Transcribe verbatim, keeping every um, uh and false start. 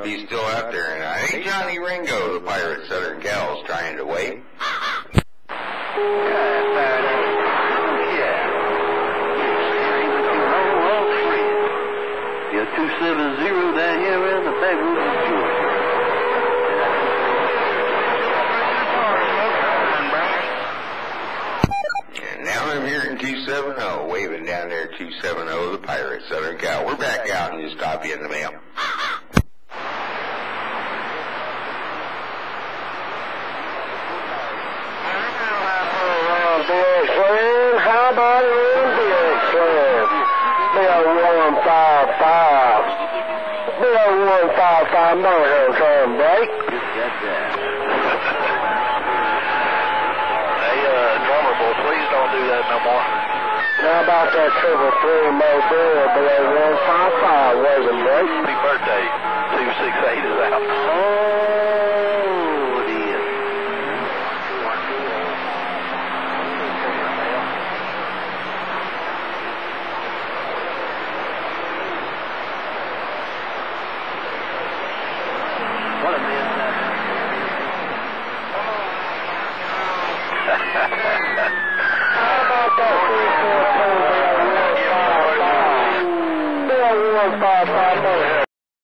you still out there, and I ain't Johnny Ringo, the pirate Southern Cal's trying to wait. two seven zero down here around the backwoods of Georgia. And now I'm here in two seven zero, waving down there two seven zero, the pirate Southern Cal. We're back out and just copy in the mail. How about it in Big Slam? Bill one five five. Bill one five five, no here turn break. Just got that. Hey, uh, drummer boy, please don't do that no more. How about that triple three Mobile, Bill one five five, wasn't break? Happy birthday. two six eight is out. Oh, dear. What a man.